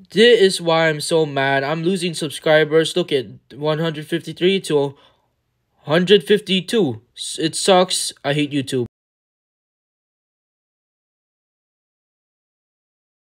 This is why I'm so mad. I'm losing subscribers. Look at 153 to 152. It sucks. I hate YouTube.